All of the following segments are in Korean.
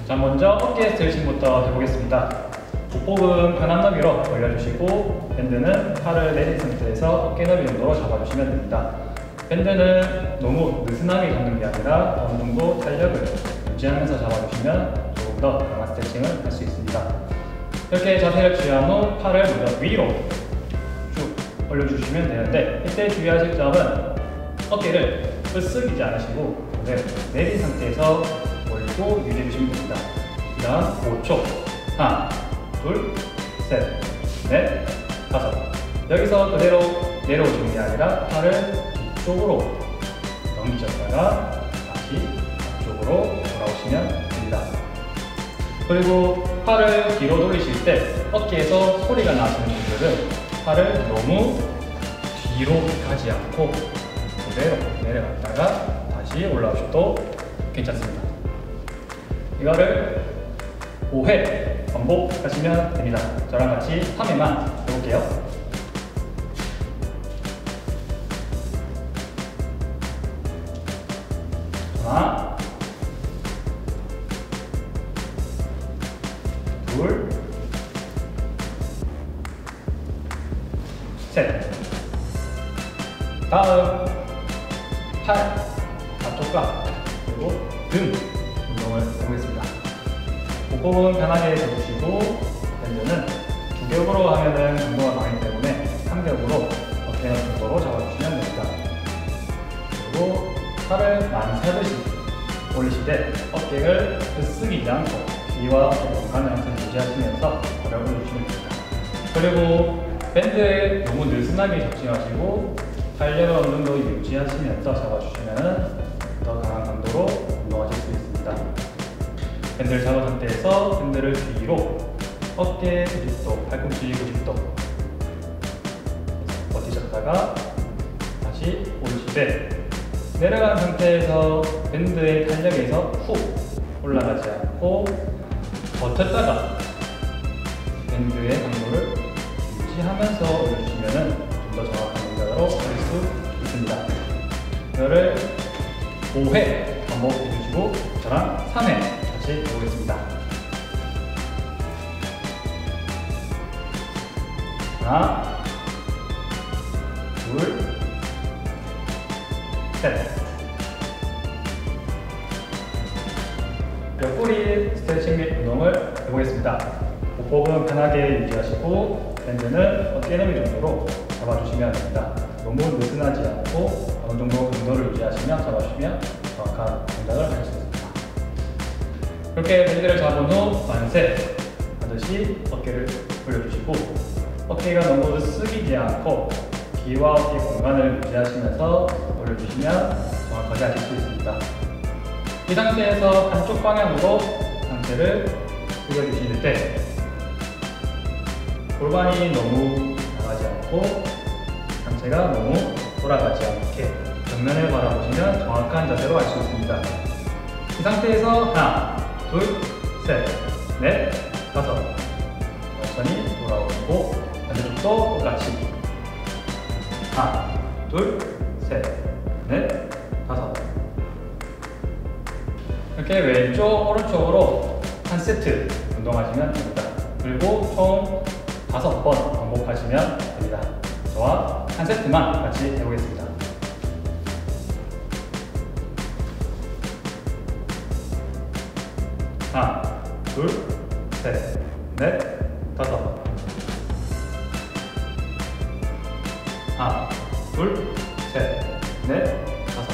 자, 먼저 어깨 스트레칭부터 해보겠습니다. 복복은 편한 너비로 올려주시고 밴드는 팔을 내린 상태에서 어깨 너비 정도로 잡아주시면 됩니다. 밴드는 너무 느슨하게 잡는 게 아니라 어느 정도 탄력을 유지하면서 잡아주시면 조금 더 강한 스트레칭을 할 수 있습니다. 이렇게 자세를 취한 후 팔을 먼저 위로 쭉 올려주시면 되는데, 이때 주의하실 점은 어깨를 으쓱이지 않으시고 그대로 내린 상태에서 올리고 유지해주시면 됩니다. 그 다음 5초. 하나, 둘, 셋, 넷, 다섯. 여기서 그대로 내려오시는 게 아니라 팔을 뒤쪽으로 넘기셨다가 다시 앞쪽으로 돌아오시면 됩니다. 그리고 팔을 뒤로 돌리실 때 어깨에서 소리가 나시는 분들은 팔을 너무 뒤로 가지 않고 그대로 내려갔다가 다시 올라오셔도 괜찮습니다. 이거를 5회 반복하시면 됩니다. 저랑 같이 3회만 해볼게요. 하나, 둘, 셋. 다음 팔, 앞쪽과 그리고 등 운동을 해보겠습니다. 복복은 편하게 해주시고 밴드는 두 겹으로 하면은 강도가 많기 때문에 한 겹으로 어깨 정도로 잡아주시면 됩니다. 그리고 팔을 많이 펴듯이 올리시되 어깨를 으쓱이지 않고 귀와 공간을 항상 유지하시면서 어려움을 주시면 됩니다. 그리고 밴드에 너무 느슨하게 잡지 마시고 탄력을 어느 정도 유지하시면서 잡아주시면 더 강한 강도로 운동하실 수 있습니다. 밴드를 잡은 상태에서 밴드를 뒤로 어깨 90도, 팔꿈치 90도 버티셨다가 다시 올리시되 내려간 상태에서 밴드의 탄력에서 훅 올라가지 않고 버텼다가 밴드의 강도를 유지하면서 올려주시면 좀 더 정확한 동작으로 할 수 있습니다. 이거를 5회 반복해주시고 저랑 3회 같이 해보겠습니다. 하나, 둘, 셋. 옆구리 스트레칭 및 운동을 해보겠습니다. 복복은 편하게 유지하시고 밴드는 어깨 너비 정도로 잡아주시면 됩니다. 너무 느슨하지 않고 어느 정도 강도를 유지하시며 잡아주시면 정확한 동작을 할 수 있습니다. 이렇게 밴드를 잡은 후 만세 하듯이 어깨를 올려주시고 어깨가 너무 으쓱이지 않고 귀와 어깨 공간을 유지하시면서 올려주시면 정확하게 하실 수 있습니다. 이 상태에서 한쪽 방향으로 상체를 숙여주실 때 골반이 너무 나가지 않고 상체가 너무 돌아가지 않게 정면을 바라보시면 정확한 자세로 할 수 있습니다. 이 상태에서 하나, 둘, 셋, 넷, 다섯. 천천히 돌아오고 반대쪽도 똑같이 하나, 둘, 셋, 넷, 다섯. 이렇게 왼쪽, 오른쪽으로 한 세트 운동하시면 됩니다. 그리고 총 5번 반복하시면 됩니다. 저와 한 세트만 같이 해보겠습니다. 하나, 둘, 셋, 넷, 다섯. 하나, 둘, 셋, 넷, 다섯.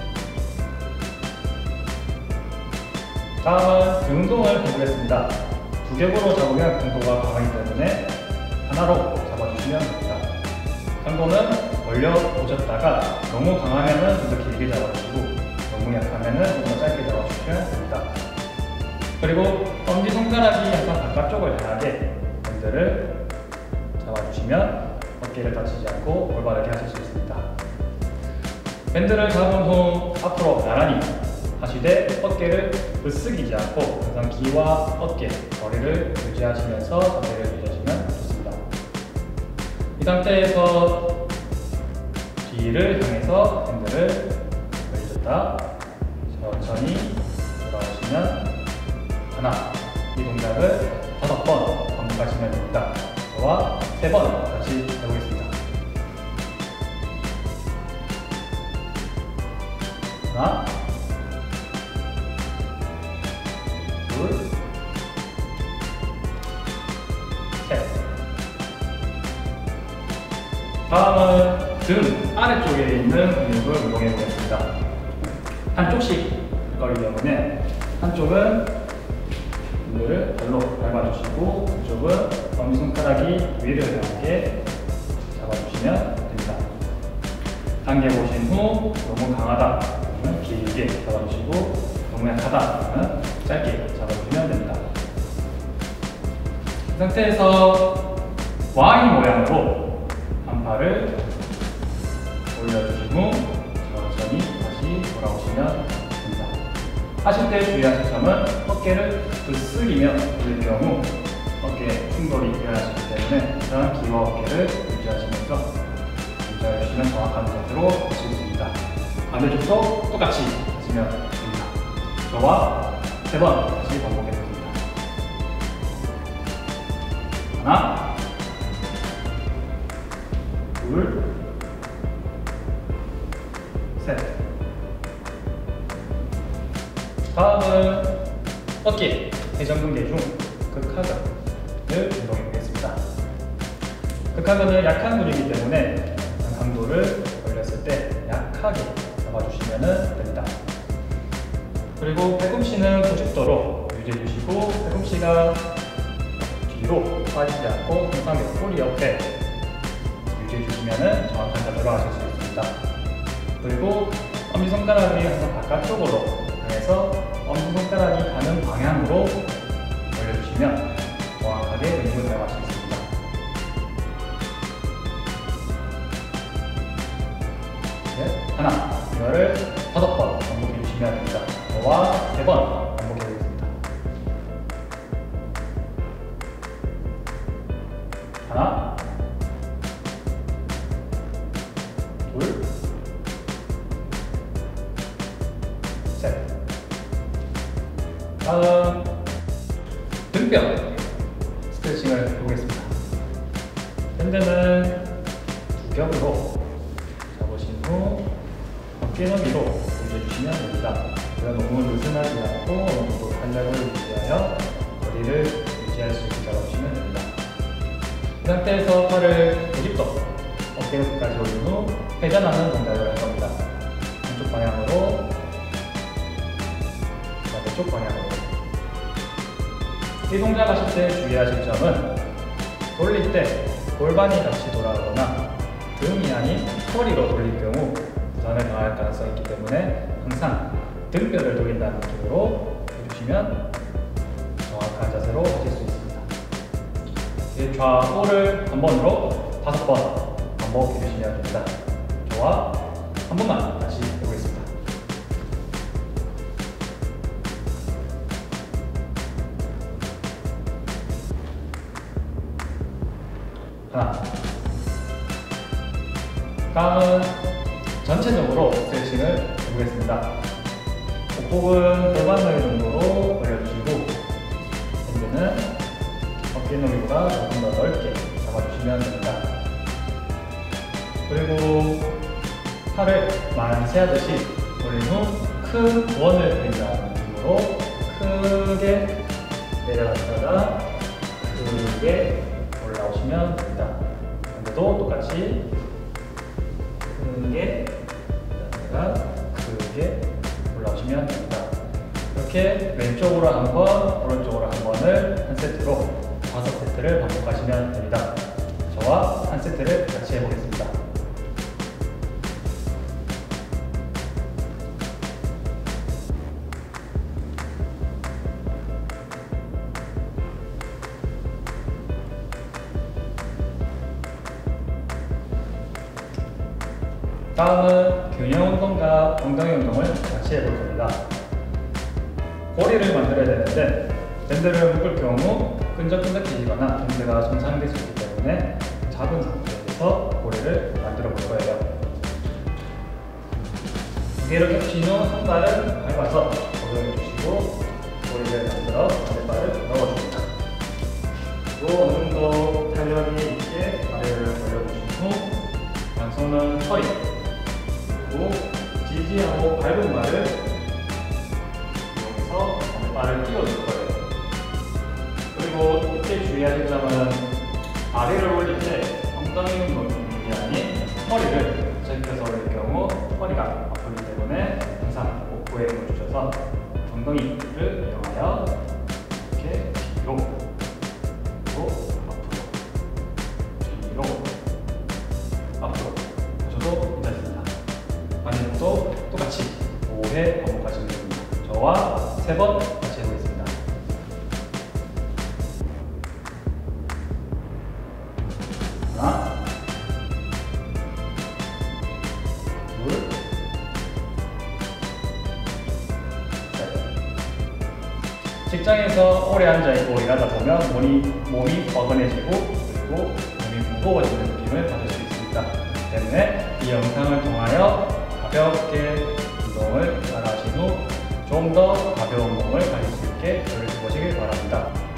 다음은 등 운동을 해보겠습니다. 두 겹으로 잡으면 강도가 강하기 때문에 하나로 잡아주시면 됩니다. 강도는 올려보셨다가 너무 강하면 좀 더 길게 잡아주시고 너무 약하면 좀 더 짧게 잡아주시면 됩니다. 그리고 엄지손가락이 항상 바깥쪽을 향하게 밴드를 잡아주시면 어깨를 다치지 않고 올바르게 하실 수 있습니다. 밴드를 잡은 후 앞으로 나란히 하시되 어깨를 으쓱이지 않고 항상 귀와 어깨, 거리를 유지하시면서 자세를 유지하시면 좋습니다. 이 상태에서 뒤를 향해서 밴드를 올려줬다 천천히 돌아오시면 하나, 이 동작을 5번 반복하시면 됩니다. 저와 3번 다시 해보겠습니다. 하나, 둘, 셋. 다음은 등 아래쪽에 있는 근육을 운동해 보겠습니다. 한쪽씩 할 거기 때문에 한쪽은 을 발로 밟아주시고 한쪽은 엄지손가락이 위를 향하게 잡아주시면 됩니다. 당겨보신 후 너무 강하다 그러면 길게 잡아주시고 너무 약하다 그러면 짧게 잡아주시면 됩니다. 이 상태에서 Y 모양으로 한 팔을 올려주신 후 천천히 다시 돌아오시면 됩니다. 하실 때 주의하실 점은 어깨를 으쓱이며 돌릴 경우 어깨 충돌이 일어나시기 때문에 이런 기와 어깨를 유지하시면서 유지해주시면 정확한 자세로 하실 수 있습니다. 반대쪽도 똑같이 하시면 됩니다. 저와 3번 다시 반복해보겠습니다. 하나, 둘, 셋. 다음은 어깨 회전근개 중 극하근을 운동해 보겠습니다. 극하근은 약한 근육이기 때문에 강도를 올렸을 때 약하게 잡아주시면 됩니다. 그리고 팔꿈치는 90도로 유지해 주시고 팔꿈치가 뒤로 빠지지 않고 손상의 꼬리 옆에 유지해 주시면 정확한 자세로 하실 수 있습니다. 그리고 엄지손가락이 항상 바깥쪽으로 향해서 엄지손가락이 가는 방향으로 올려주시면 정확하게 근육을 사용하실 수 있습니다. 네, 하나, 이거를 5번 반복해 주시면 됩니다. 저와 3번 반복해 보겠습니다. 하나, 둘, 셋. 다음 등뼈 스트레칭을 해보겠습니다. 밴드는 두 겹으로 잡으신 후 어깨 너비로 올려주시면 됩니다. 그럼 너무 느슨하지 않고 어느 정도 탄력을 유지하여 거리를 유지할 수 있게 잡아주시면 됩니다. 이 상태에서 팔을 90도 어깨 높이까지 올린 후 회전하는 동작을 할 겁니다. 한쪽 방향으로 반대쪽 방향으로. 이 동작 하실 때 주의하실 점은 돌릴 때 골반이 같이 돌아가거나 등이 아닌 허리로 돌릴 경우 부상을 당할 가능성이 있기 때문에 항상 등뼈를 돌린다는 느낌으로 해주시면 정확한 자세로 하실 수 있습니다. 좌우를 한 번으로 5번 반복해 주시면 됩니다. 저와 한 번만 다시 해보겠습니다. 하나. 다음은 전체적으로 스트레칭을 해보겠습니다. 복복은 골반 너비 정도로 올려주시고 밴드는 어깨 너비보다 조금 더 넓게 잡아주시면 됩니다. 그리고 팔을 만세하듯이 올린 후 큰 원을 그린다는 느낌으로 크게 내려갔다가 크게 올라오시면 됩니다. 밴드도 똑같이 크게 내려갔다가 크게 올라오시면 됩니다. 이렇게 왼쪽으로 한 번, 오른쪽으로 한 번을 한 세트로 5세트를 반복하시면 됩니다. 저와 한 세트를 같이 해보겠습니다. 다음은 균형 운동과 엉덩이 운동을 같이 해볼 겁니다. 고리를 만들어야 되는데 밴드를 묶을 경우 끈적끈적해지거나 밴드가 손상될 수 있기 때문에 작은 상태에서 고리를 만들어 볼 거예요. 두 개를 겹친 후 한 발은 밟아서 고정해 주시고 고리를 만들어 허리, 그리고 지지하고 밟은 발을 이용해서 발을 띄워줄 거예요. 그리고 이때 주의하실 점은 다리를 올릴 때 엉덩이 놓는 게 아닌 허리를 제껴서 올릴 경우 허리가 아프기 때문에 항상 복부에 힘을 주셔서 엉덩이를 이용하여 이렇게 뒤로 그리고 앞으로 뒤로 앞으로 하셔도 괜찮습니다. 반대쪽도 똑같이 5회 반복하시면 됩니다. 저와 3번 같이 해보겠습니다. 하나, 둘, 셋. 직장에서 오래 앉아있고 일하다 보면 몸이 뻐근해지고 그리고 몸이 무거워지는 느낌을 받을 수 있습니다. 때문에 이 영상을 통하여 가볍게 운동을 따라 하신 후 좀 더 가벼운 몸을 가질 수 있게 노력해 보시길 바랍니다.